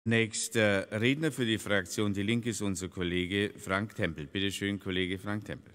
Nächster Redner für die Fraktion Die Linke ist unser Kollege Frank Tempel. Bitte schön, Kollege Frank Tempel.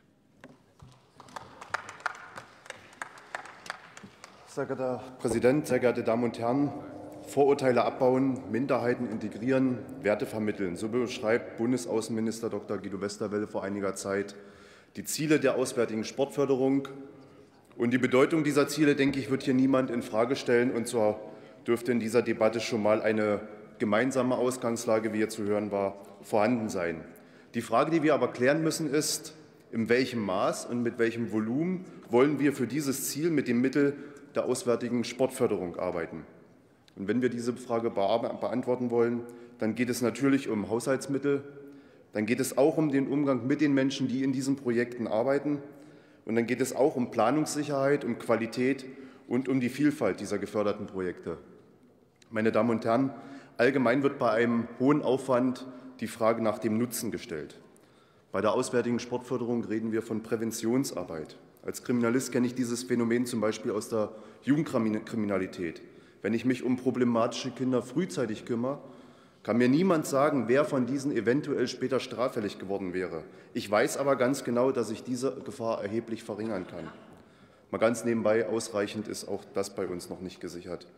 Sehr geehrter Herr Präsident, sehr geehrte Damen und Herren! Vorurteile abbauen, Minderheiten integrieren, Werte vermitteln. So beschreibt Bundesaußenminister Dr. Guido Westerwelle vor einiger Zeit die Ziele der auswärtigen Sportförderung. Und die Bedeutung dieser Ziele, denke ich, wird hier niemand infrage stellen. Und so dürfte in dieser Debatte schon mal eine gemeinsame Ausgangslage, wie hier zu hören war, vorhanden sein. Die Frage, die wir aber klären müssen, ist, in welchem Maß und mit welchem Volumen wollen wir für dieses Ziel mit dem Mittel der auswärtigen Sportförderung arbeiten. Und wenn wir diese Frage beantworten wollen, dann geht es natürlich um Haushaltsmittel, dann geht es auch um den Umgang mit den Menschen, die in diesen Projekten arbeiten, und dann geht es auch um Planungssicherheit, um Qualität und um die Vielfalt dieser geförderten Projekte. Meine Damen und Herren, allgemein wird bei einem hohen Aufwand die Frage nach dem Nutzen gestellt. Bei der auswärtigen Sportförderung reden wir von Präventionsarbeit. Als Kriminalist kenne ich dieses Phänomen zum Beispiel aus der Jugendkriminalität. Wenn ich mich um problematische Kinder frühzeitig kümmere, kann mir niemand sagen, wer von diesen eventuell später straffällig geworden wäre. Ich weiß aber ganz genau, dass ich diese Gefahr erheblich verringern kann. Mal ganz nebenbei, ausreichend ist auch das bei uns noch nicht gesichert.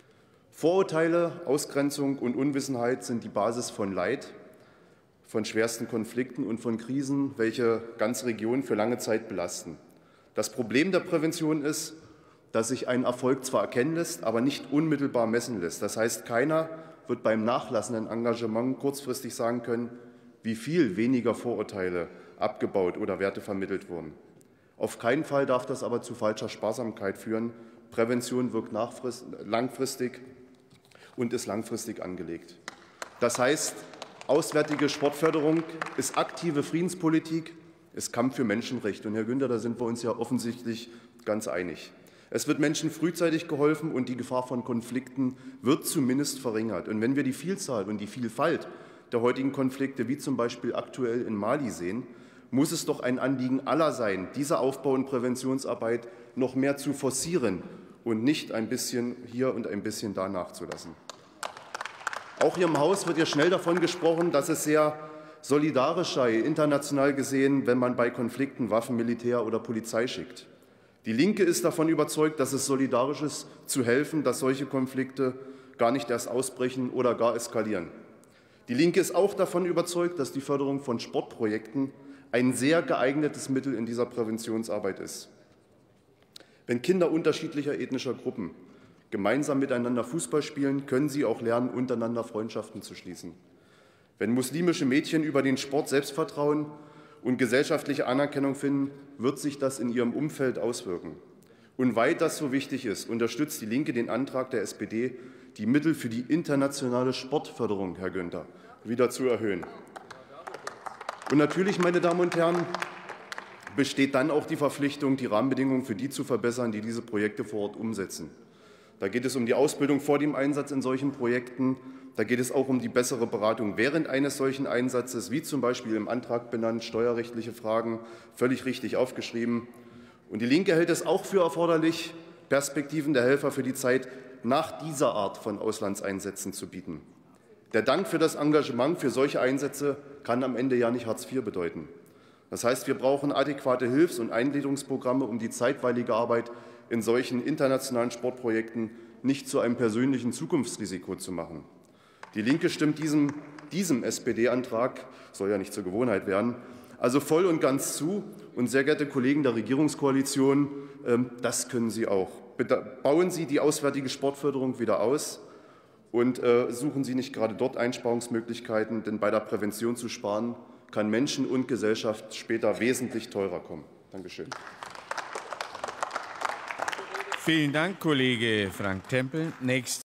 Vorurteile, Ausgrenzung und Unwissenheit sind die Basis von Leid, von schwersten Konflikten und von Krisen, welche ganze Regionen für lange Zeit belasten. Das Problem der Prävention ist, dass sich ein Erfolg zwar erkennen lässt, aber nicht unmittelbar messen lässt. Das heißt, keiner wird beim nachlassenden Engagement kurzfristig sagen können, wie viel weniger Vorurteile abgebaut oder Werte vermittelt wurden. Auf keinen Fall darf das aber zu falscher Sparsamkeit führen. Prävention wirkt langfristig und ist langfristig angelegt. Das heißt, auswärtige Sportförderung ist aktive Friedenspolitik, ist Kampf für Menschenrechte. Und Herr Günther, da sind wir uns ja offensichtlich ganz einig. Es wird Menschen frühzeitig geholfen und die Gefahr von Konflikten wird zumindest verringert. Und wenn wir die Vielzahl und die Vielfalt der heutigen Konflikte, wie zum Beispiel aktuell in Mali, sehen, muss es doch ein Anliegen aller sein, diese Aufbau- und Präventionsarbeit noch mehr zu forcieren und nicht ein bisschen hier und ein bisschen da nachzulassen. Auch hier im Haus wird ja schnell davon gesprochen, dass es sehr solidarisch sei, international gesehen, wenn man bei Konflikten Waffen, Militär oder Polizei schickt. Die Linke ist davon überzeugt, dass es solidarisch ist, zu helfen, dass solche Konflikte gar nicht erst ausbrechen oder gar eskalieren. Die Linke ist auch davon überzeugt, dass die Förderung von Sportprojekten ein sehr geeignetes Mittel in dieser Präventionsarbeit ist. Wenn Kinder unterschiedlicher ethnischer Gruppen gemeinsam miteinander Fußball spielen, können sie auch lernen, untereinander Freundschaften zu schließen. Wenn muslimische Mädchen über den Sport Selbstvertrauen und gesellschaftliche Anerkennung finden, wird sich das in ihrem Umfeld auswirken. Und weil das so wichtig ist, unterstützt die Linke den Antrag der SPD, die Mittel für die internationale Sportförderung, Herr Günther, wieder zu erhöhen. Und natürlich, meine Damen und Herren, besteht dann auch die Verpflichtung, die Rahmenbedingungen für die zu verbessern, die diese Projekte vor Ort umsetzen. Da geht es um die Ausbildung vor dem Einsatz in solchen Projekten. Da geht es auch um die bessere Beratung während eines solchen Einsatzes, wie zum Beispiel im Antrag benannt, steuerrechtliche Fragen, völlig richtig aufgeschrieben. Und die Linke hält es auch für erforderlich, Perspektiven der Helfer für die Zeit nach dieser Art von Auslandseinsätzen zu bieten. Der Dank für das Engagement für solche Einsätze kann am Ende ja nicht Hartz IV bedeuten. Das heißt, wir brauchen adäquate Hilfs- und Eingliederungsprogramme, um die zeitweilige Arbeit in solchen internationalen Sportprojekten nicht zu einem persönlichen Zukunftsrisiko zu machen. Die Linke stimmt diesem SPD-Antrag, soll ja nicht zur Gewohnheit werden, also voll und ganz zu. Und sehr geehrte Kollegen der Regierungskoalition, das können Sie auch. Bauen Sie die auswärtige Sportförderung wieder aus und suchen Sie nicht gerade dort Einsparungsmöglichkeiten, denn bei der Prävention zu sparen, kann Menschen und Gesellschaft später wesentlich teurer kommen. Dankeschön. Vielen Dank, Kollege Frank Tempel.